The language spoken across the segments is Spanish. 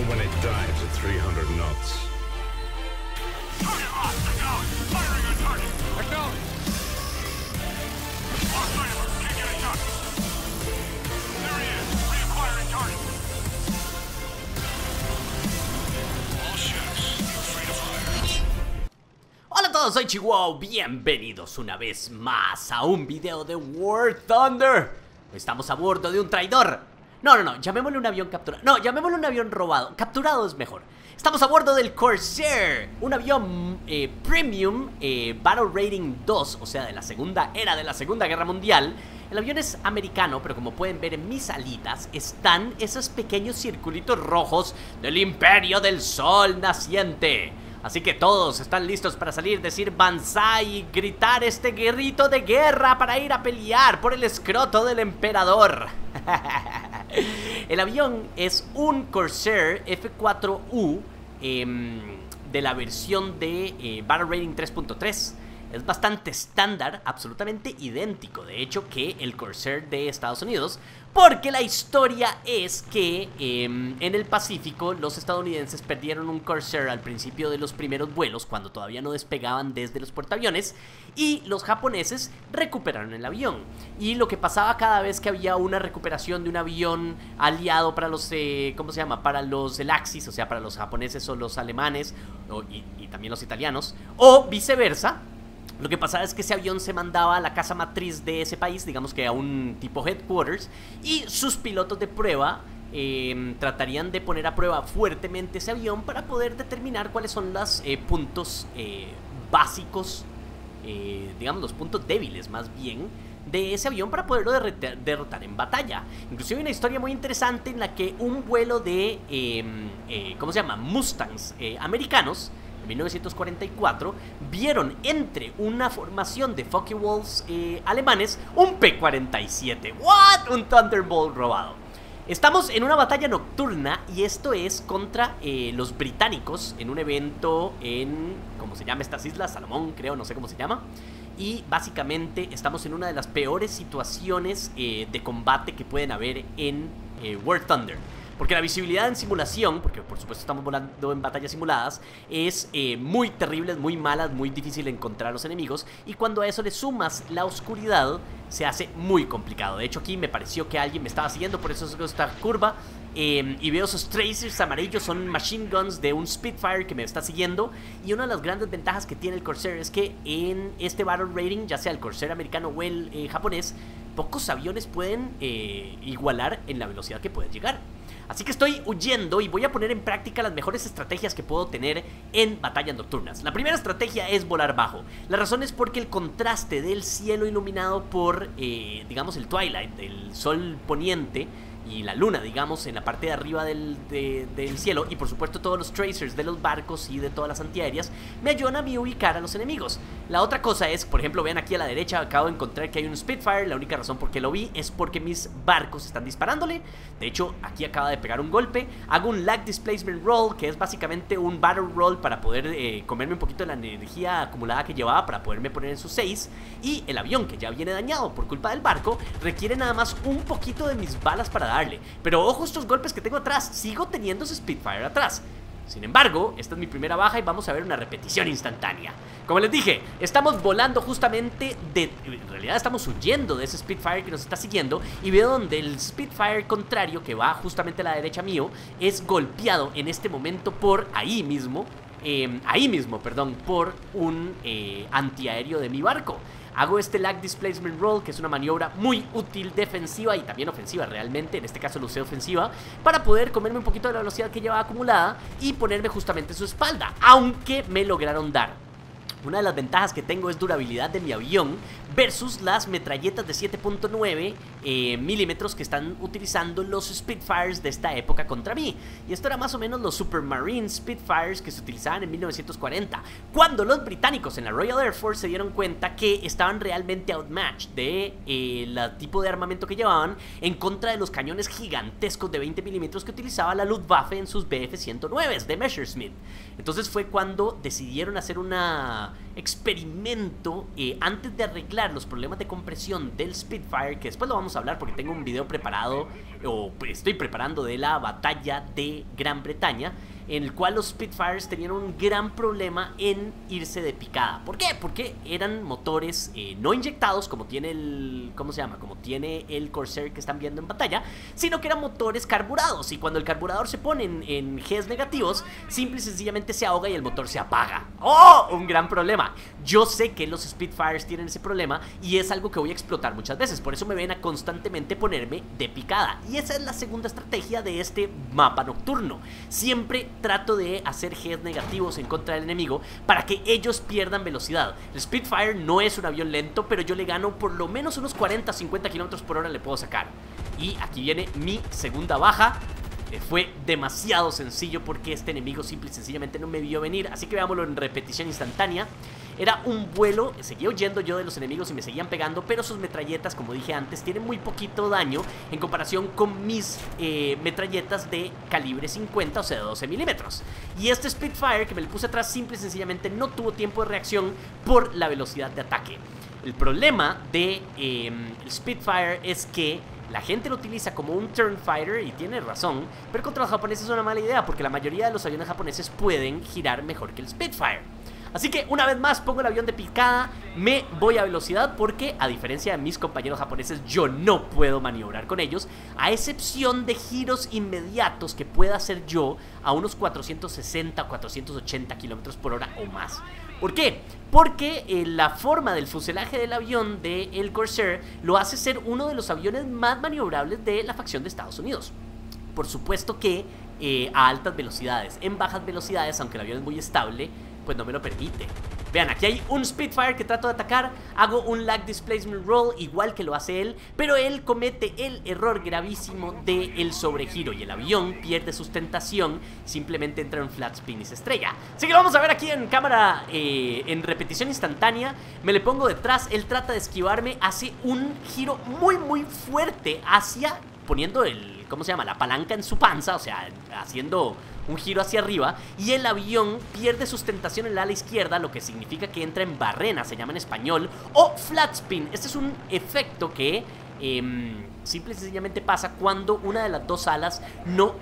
know when it dives at 300 knots. Target locked. Acknowledge. Firing on target. Acknowledge. Lost sight of her. Can't get a shot. There he is. Reacquiring target. All ships, you're free to fire. Hola a todos, soy Chihuahua. Bienvenidos una vez más a un video de War Thunder. Estamos a bordo de un traidor. No, llamémosle un avión capturado. No, llamémosle un avión robado. Capturado es mejor. Estamos a bordo del Corsair, un avión premium, Battle Rating 2, o sea, de la segunda era de la Segunda Guerra Mundial. El avión es americano, pero como pueden ver en mis alitas están esos pequeños circulitos rojos del Imperio del Sol Naciente. Así que todos están listos para salir, decir Banzai y gritar este grito de guerra para ir a pelear por el escroto del emperador. El avión es un Corsair F4U de la versión de Battle Rating 3.3. Es bastante estándar, absolutamente idéntico, de hecho, que el Corsair de Estados Unidos, porque la historia es que en el Pacífico los estadounidenses perdieron un Corsair al principio de los primeros vuelos, cuando todavía no despegaban desde los portaaviones, y los japoneses recuperaron el avión. Y lo que pasaba cada vez que había una recuperación de un avión aliado para los, ¿cómo se llama? Para los del Axis, o sea, para los japoneses o los alemanes, y también los italianos, o viceversa. Lo que pasaba es que ese avión se mandaba a la casa matriz de ese país, digamos que a un tipo headquarters, y sus pilotos de prueba tratarían de poner a prueba fuertemente ese avión para poder determinar cuáles son los puntos básicos, digamos los puntos débiles más bien, de ese avión para poderlo derrotar en batalla. Inclusive hay una historia muy interesante en la que un vuelo de, ¿cómo se llama? Mustangs americanos, en 1944, vieron entre una formación de Focke-Wulfs alemanes un P-47. ¿What? Un Thunderbolt robado. Estamos en una batalla nocturna y esto es contra los británicos en un evento en, ¿cómo se llama estas islas? Salomón, creo, no sé cómo se llama. Y básicamente estamos en una de las peores situaciones de combate que pueden haber en War Thunder. Porque la visibilidad en simulación, porque por supuesto estamos volando en batallas simuladas, es muy terrible, es muy mala, es muy difícil encontrar a los enemigos. Y cuando a eso le sumas la oscuridad, se hace muy complicado. De hecho aquí me pareció que alguien me estaba siguiendo, por eso es esta curva. Y veo esos tracers amarillos, son machine guns de un Spitfire que me está siguiendo. Y una de las grandes ventajas que tiene el Corsair es que en este Battle Rating, ya sea el Corsair americano o el japonés, pocos aviones pueden igualar en la velocidad que pueden llegar. Así que estoy huyendo y voy a poner en práctica las mejores estrategias que puedo tener en batallas nocturnas. La primera estrategia es volar bajo. La razón es porque el contraste del cielo iluminado por, digamos, el twilight, el sol poniente y la luna, digamos, en la parte de arriba del cielo, y por supuesto todos los tracers de los barcos y de todas las antiaéreas, me ayudan a mí ubicar a los enemigos. La otra cosa es, por ejemplo, vean aquí a la derecha, acabo de encontrar que hay un Spitfire. La única razón por qué lo vi es porque mis barcos están disparándole. De hecho, aquí acaba de pegar un golpe. Hago un lag displacement roll, que es básicamente un battle roll para poder comerme un poquito de la energía acumulada que llevaba para poderme poner en sus 6. Y el avión, que ya viene dañado por culpa del barco, requiere nada más un poquito de mis balas para darle. Pero ojo estos golpes que tengo atrás, sigo teniendo ese Spitfire atrás. Sin embargo, esta es mi primera baja y vamos a ver una repetición instantánea. Como les dije, estamos volando justamente en realidad estamos huyendo de ese Spitfire que nos está siguiendo. Y veo donde el Spitfire contrario, que va justamente a la derecha mío, es golpeado en este momento por ahí mismo, por un antiaéreo de mi barco. Hago este lag displacement roll, que es una maniobra muy útil, defensiva y también ofensiva realmente. En este caso lo usé ofensiva para poder comerme un poquito de la velocidad que llevaba acumulada y ponerme justamente en su espalda, aunque me lograron dar. Una de las ventajas que tengo es durabilidad de mi avión versus las metralletas de 7.9 milímetros que están utilizando los Spitfires de esta época contra mí. Y esto era más o menos los Supermarine Spitfires que se utilizaban en 1940, cuando los británicos en la Royal Air Force se dieron cuenta que estaban realmente outmatched de el tipo de armamento que llevaban en contra de los cañones gigantescos de 20 milímetros que utilizaba la Luftwaffe en sus Bf-109 de Messerschmitt. Entonces fue cuando decidieron hacer una experimento antes de arreglar los problemas de compresión del Spitfire, que después lo vamos a hablar porque tengo un video preparado, o estoy preparando, de la batalla de Gran Bretaña, en el cual los Spitfires tenían un gran problema en irse de picada. ¿Por qué? Porque eran motores no inyectados como tiene el... ¿cómo se llama? Como tiene el Corsair que están viendo en pantalla, sino que eran motores carburados, y cuando el carburador se pone en Gs negativos, simple y sencillamente se ahoga y el motor se apaga. ¡Oh! Un gran problema. Yo sé que los Spitfires tienen ese problema y es algo que voy a explotar muchas veces, por eso me ven a constantemente ponerme de picada. Y esa es la segunda estrategia de este mapa nocturno. Siempre trato de hacer Gs negativos en contra del enemigo para que ellos pierdan velocidad. El Spitfire no es un avión lento, pero yo le gano por lo menos unos 40-50 km por hora le puedo sacar. Y aquí viene mi segunda baja. Fue demasiado sencillo porque este enemigo simple y sencillamente no me vio venir, así que veámoslo en repetición instantánea. Era un vuelo, seguía huyendo yo de los enemigos y me seguían pegando, pero sus metralletas, como dije antes, tienen muy poquito daño en comparación con mis metralletas de calibre 50, o sea, de 12 milímetros. Y este Spitfire que me le puse atrás simple y sencillamente no tuvo tiempo de reacción por la velocidad de ataque. El problema de el Spitfire es que la gente lo utiliza como un turn fighter, y tiene razón, pero contra los japoneses es una mala idea porque la mayoría de los aviones japoneses pueden girar mejor que el Spitfire. Así que una vez más pongo el avión de picada, me voy a velocidad porque a diferencia de mis compañeros japoneses yo no puedo maniobrar con ellos, a excepción de giros inmediatos que pueda hacer yo a unos 460 o 480 km por hora o más. ¿Por qué? Porque la forma del fuselaje del avión del Corsair lo hace ser uno de los aviones más maniobrables de la facción de Estados Unidos. Por supuesto que a altas velocidades. En bajas velocidades, aunque el avión es muy estable, pues no me lo permite. Vean, aquí hay un Spitfire que trato de atacar, hago un lag displacement roll igual que lo hace él, pero él comete el error gravísimo del sobregiro y el avión pierde sustentación, simplemente entra en flat spin y se estrella. Así que lo vamos a ver aquí en cámara, en repetición instantánea. Me le pongo detrás, él trata de esquivarme, hace un giro muy fuerte hacia, poniendo el, ¿cómo se llama?, la palanca en su panza, o sea, haciendo un giro hacia arriba, y el avión pierde sustentación en el ala izquierda, lo que significa que entra en barrena, se llama en español, o flat spin. Este es un efecto que simple y sencillamente pasa cuando una de las dos alas no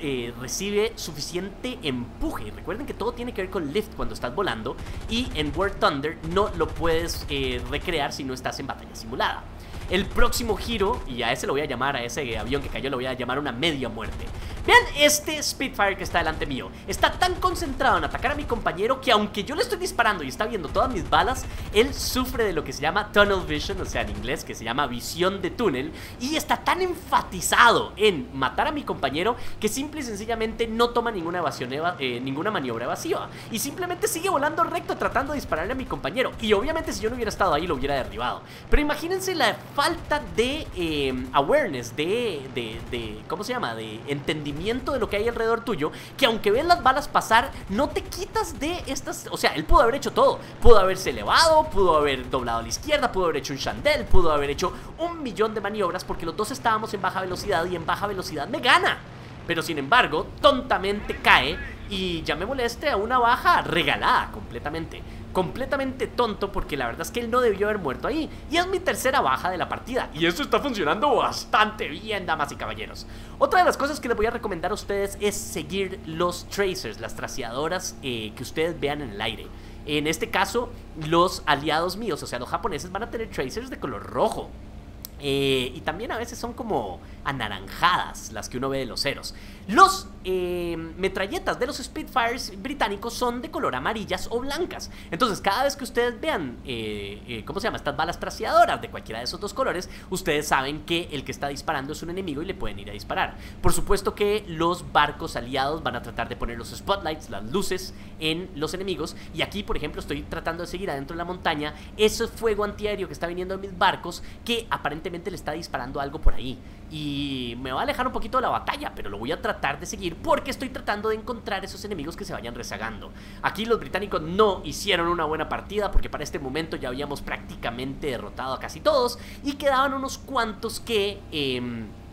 recibe suficiente empuje. Recuerden que todo tiene que ver con lift cuando estás volando, y en War Thunder no lo puedes recrear si no estás en batalla simulada. El próximo giro, y a ese lo voy a llamar, a ese avión que cayó lo voy a llamar una media muerte. Vean este Spitfire que está delante mío. Está tan concentrado en atacar a mi compañero que aunque yo le estoy disparando y está viendo todas mis balas, él sufre de lo que se llama tunnel vision, o sea en inglés que se llama visión de túnel, y está tan enfatizado en matar a mi compañero que simple y sencillamente no toma ninguna maniobra evasiva y simplemente sigue volando recto tratando de dispararle a mi compañero. Y obviamente si yo no hubiera estado ahí lo hubiera derribado. Pero imagínense la falta de awareness, ¿cómo se llama?, de entendimiento de lo que hay alrededor tuyo, que aunque ves las balas pasar, no te quitas de estas. O sea, él pudo haber hecho todo, pudo haberse elevado, pudo haber doblado a la izquierda, pudo haber hecho un chandelle, pudo haber hecho un millón de maniobras, porque los dos estábamos en baja velocidad y en baja velocidad me gana. Pero sin embargo, tontamente cae y llamémosle a una baja regalada completamente tonto, porque la verdad es que él no debió haber muerto ahí. Y es mi tercera baja de la partida, y esto está funcionando bastante bien, damas y caballeros. Otra de las cosas que les voy a recomendar a ustedes es seguir los tracers, las traceadoras que ustedes vean en el aire. En este caso, los aliados míos, o sea los japoneses, van a tener tracers de color rojo. Y también a veces son como anaranjadas las que uno ve de los ceros. Los metralletas de los Spitfires británicos son de color amarillas o blancas. Entonces cada vez que ustedes vean ¿cómo se llama?, estas balas traseadoras de cualquiera de esos dos colores, ustedes saben que el que está disparando es un enemigo y le pueden ir a disparar. Por supuesto que los barcos aliados van a tratar de poner los spotlights, las luces, en los enemigos. Y aquí por ejemplo estoy tratando de seguir adentro de la montaña ese fuego antiaéreo que está viniendo de mis barcos, que aparentemente le está disparando algo por ahí. Y me va a alejar un poquito de la batalla, pero lo voy a tratar de seguir porque estoy tratando de encontrar esos enemigos que se vayan rezagando. Aquí los británicos no hicieron una buena partida porque para este momento ya habíamos prácticamente derrotado a casi todos y quedaban unos cuantos que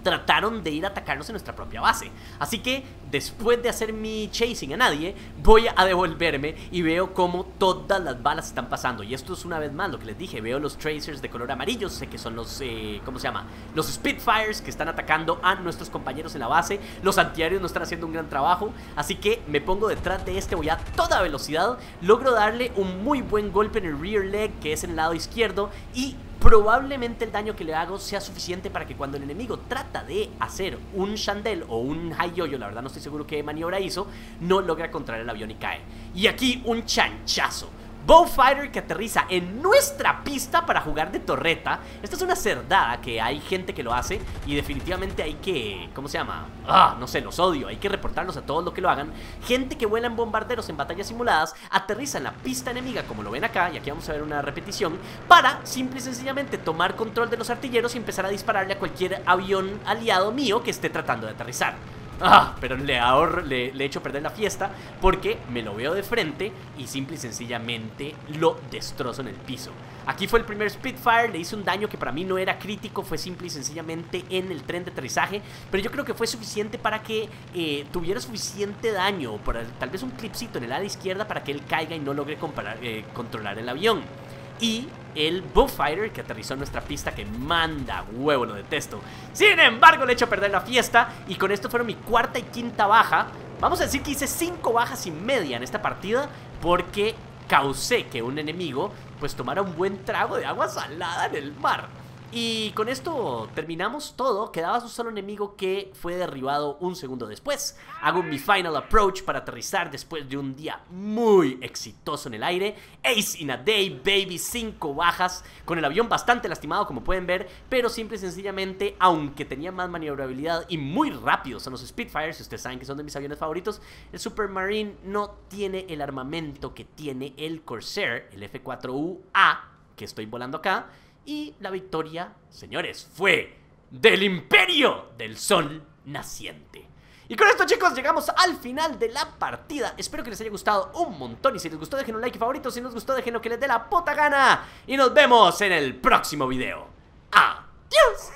trataron de ir a atacarnos en nuestra propia base. Así que después de hacer mi chasing a nadie, voy a devolverme y veo como todas las balas están pasando. Y esto es una vez más lo que les dije, veo los tracers de color amarillo, sé que son los, ¿cómo se llama? Los Spitfires que están atacando a nuestros compañeros en la base. Los antiaéreos no están haciendo un gran trabajo, así que me pongo detrás de este, voy a toda velocidad, logro darle un muy buen golpe en el rear leg, que es en el lado izquierdo, y probablemente el daño que le hago sea suficiente para que cuando el enemigo trata de hacer un Chandelle o un High Yo-Yo, la verdad no estoy seguro qué maniobra hizo, no logra contraer el avión y cae. Y aquí un chanchazo. Bowfighter que aterriza en nuestra pista para jugar de torreta. Esta es una cerdada que hay gente que lo hace y definitivamente hay que, ¿cómo se llama? No sé, los odio, hay que reportarlos a todos los que lo hagan. Gente que vuela en bombarderos en batallas simuladas, aterriza en la pista enemiga como lo ven acá, y aquí vamos a ver una repetición, para simple y sencillamente tomar control de los artilleros y empezar a dispararle a cualquier avión aliado mío que esté tratando de aterrizar. Pero le he hecho perder la fiesta porque me lo veo de frente y simple y sencillamente lo destrozo en el piso. Aquí fue el primer Spitfire, le hice un daño que para mí no era crítico, fue simple y sencillamente en el tren de aterrizaje, pero yo creo que fue suficiente para que tuviera suficiente daño, por tal vez un clipcito en el ala izquierda para que él caiga y no logre controlar el avión. Y el Bowfighter que aterrizó en nuestra pista, que manda huevo, lo detesto. Sin embargo, le he hecho perder la fiesta. Y con esto fueron mi cuarta y quinta baja. Vamos a decir que hice 5 bajas y media en esta partida, porque causé que un enemigo pues tomara un buen trago de agua salada en el mar. Y con esto terminamos todo. Quedaba un solo enemigo que fue derribado un segundo después. Hago mi final approach para aterrizar después de un día muy exitoso en el aire. Ace in a day, baby, 5 bajas. Con el avión bastante lastimado, como pueden ver. Pero simple y sencillamente, aunque tenía más maniobrabilidad y muy rápidos son los Spitfires, si ustedes saben que son de mis aviones favoritos, el Supermarine no tiene el armamento que tiene el Corsair, el F4UA, que estoy volando acá. Y la victoria, señores, fue del Imperio del Sol Naciente. Y con esto, chicos, llegamos al final de la partida. Espero que les haya gustado un montón. Y si les gustó, dejen un like y favorito. Si no les gustó, dejen lo que les dé la puta gana. Y nos vemos en el próximo video. ¡Adiós!